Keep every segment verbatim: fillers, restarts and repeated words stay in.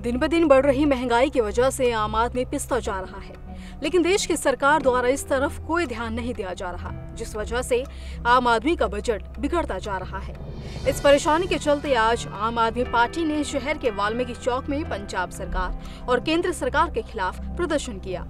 दिन ब दिन बढ़ रही महंगाई की वजह से आम आदमी पिसता जा रहा है, लेकिन देश की सरकार द्वारा इस तरफ कोई ध्यान नहीं दिया जा रहा, जिस वजह से आम आदमी का बजट बिगड़ता जा रहा है। इस परेशानी के चलते आज आम आदमी पार्टी ने शहर के वाल्मीकि चौक में पंजाब सरकार और केंद्र सरकार के खिलाफ प्रदर्शन किया।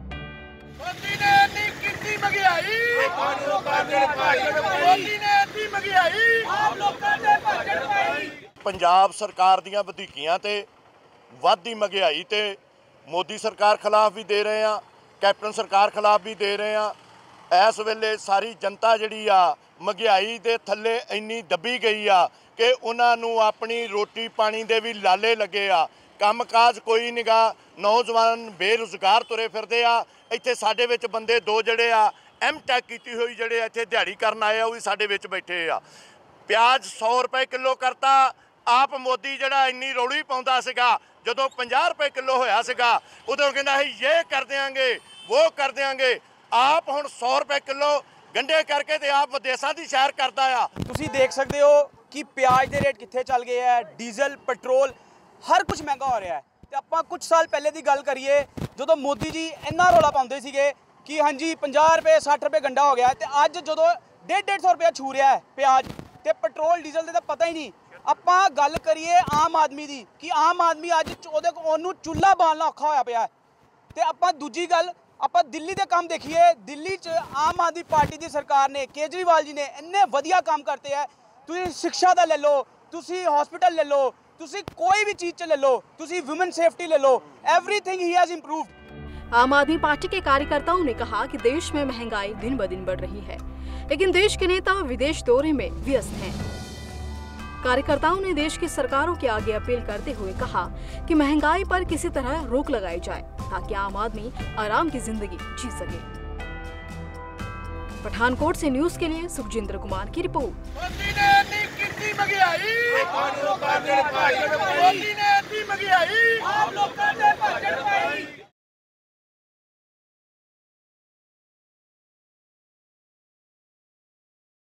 पंजाब सरकार ਦੀਆਂ ਵਧੀਕੀਆਂ ਤੇ ਵੱਧਦੀ ਮਹਿੰਗਾਈ ਤੇ ਮੋਦੀ ਸਰਕਾਰ ਖਿਲਾਫ ਵੀ ਦੇ ਰਹੇ ਆ, ਕੈਪਟਨ ਸਰਕਾਰ ਖਿਲਾਫ ਵੀ ਦੇ ਰਹੇ ਆ। ਇਸ ਵੇਲੇ ਸਾਰੀ ਜਨਤਾ ਜਿਹੜੀ ਆ ਮਹਿੰਗਾਈ ਦੇ ਥੱਲੇ ਇੰਨੀ ਦੱਬੀ ਗਈ ਆ ਕਿ ਉਹਨਾਂ ਨੂੰ ਆਪਣੀ ਰੋਟੀ ਪਾਣੀ ਦੇ ਵੀ ਲਾਲੇ ਲੱਗੇ ਆ। ਕੰਮਕਾਜ ਕੋਈ ਨਿਗਾ, ਨੌਜਵਾਨ ਬੇਰੁਜ਼ਗਾਰ ਤੁਰੇ ਫਿਰਦੇ ਆ। ਇੱਥੇ ਸਾਡੇ ਵਿੱਚ ਬੰਦੇ ਦੋ ਜਿਹੜੇ ਆ ਐਮ ਟੈਕ ਕੀਤੀ ਹੋਈ ਜਿਹੜੇ ਇੱਥੇ ਦਿਹਾੜੀ ਕਰਨ ਆਏ ਆ, ਉਹ ਵੀ ਸਾਡੇ ਵਿੱਚ ਬੈਠੇ ਆ। ਪਿਆਜ਼ ਸੌ ਰੁਪਏ ਕਿਲੋ ਕਰਤਾ। ਆਪ ਮੋਦੀ ਜਿਹੜਾ ਇੰਨੀ ਰੌਲੀ ਪਾਉਂਦਾ ਸੀਗਾ, ਜਦੋਂ ਪੰਜਾਹ ਰੁਪਏ ਕਿਲੋ ਹੋਇਆ ਸੀਗਾ ਉਦੋਂ ਕਹਿੰਦਾ ਸੀ ਇਹ ਕਰ ਦਿਆਂਗੇ ਉਹ ਕਰ ਦਿਆਂਗੇ। ਆਪ ਹੁਣ ਸੌ ਰੁਪਏ ਕਿਲੋ ਗੰਢੇ ਕਰਕੇ ਤੇ ਆਪ ਵਿਦੇਸ਼ਾਂ ਦੀ ਸੈਰ ਕਰਦਾ ਆ। ਤੁਸੀਂ ਦੇਖ ਸਕਦੇ ਹੋ ਕਿ ਪਿਆਜ਼ ਦੇ ਰੇਟ ਕਿੱਥੇ ਚੱਲ ਗਏ ਹੈ, ਡੀਜ਼ਲ ਪੈਟਰੋਲ ਹਰ ਕੁਝ ਮਹਿੰਗਾ ਹੋ ਰਿਹਾ ਹੈ। ਤੇ ਆਪਾਂ ਕੁਝ ਸਾਲ ਪਹਿਲੇ ਦੀ ਗੱਲ ਕਰੀਏ ਜਦੋਂ ਮੋਦੀ ਜੀ ਇੰਨਾ ਰੌਲਾ ਪਾਉਂਦੇ ਸੀਗੇ ਕਿ ਹਾਂਜੀ ਪੰਜਾਹ ਰੁਪਏ ਸੱਠ ਰੁਪਏ ਗੰਢਾ ਹੋ ਗਿਆ, ਤੇ ਅੱਜ ਜਦੋਂ ਡੇਢ ਡੇਢ ਸੌ ਰੁਪਏ ਛੂ ਰਿਹਾ ਹੈ ਪਿਆਜ਼ ਤੇ ਪੈਟਰੋਲ ਡੀਜ਼ਲ ਦੇ ਤਾਂ ਪਤਾ ਹੀ ਨਹੀਂ। ਆਪਾਂ ਗੱਲ ਕਰੀਏ ਆਮ ਆਦਮੀ ਦੀ ਕਿ ਆਮ ਆਦਮੀ ਅੱਜ ਉਹਦੇ ਉਹਨੂੰ ਚੁੱਲ੍ਹਾ ਬਾਲਣਾ ਔਖਾ ਹੋਇਆ ਪਿਆ। ਤੇ ਆਪਾਂ ਦੂਜੀ ਗੱਲ ਆਪਾਂ ਦਿੱਲੀ ਦੇ ਕੰਮ ਦੇਖੀਏ। ਦਿੱਲੀ 'ਚ ਆਮ ਆਦਮੀ ਪਾਰਟੀ ਦੀ ਸਰਕਾਰ ਨੇ, ਕੇਜਰੀਵਾਲ ਜੀ ਨੇ ਇੰਨੇ ਵਧੀਆ ਕੰਮ ਕਰਤੇ ਹੈ। ਤੁਸੀਂ ਸਿੱਖਿਆ ਦਾ ਲੈ ਲਓ, ਤੁਸੀਂ ਹਸਪੀਟਲ ਲੈ ਲਓ, ਤੁਸੀਂ कोई भी चीज ले लो, तुसी वुमेन सेफ्टी ले लो, एवरीथिंग ही has improved. Aam Aadmi party के कार्यकर्ताओं ने कहा कि देश में महंगाई दिन ब दिन बढ़ रही है, लेकिन देश के नेता विदेश दौरे में व्यस्त हैं। कार्यकर्ताओं ने देश की सरकारों के आगे अपील करते हुए कहा कि महंगाई पर किसी तरह रोक लगाई जाए ताकि आम आदमी आराम की जिंदगी जी सके। पठानकोट से न्यूज के लिए सुखजिंदर कुमार की रिपोर्ट।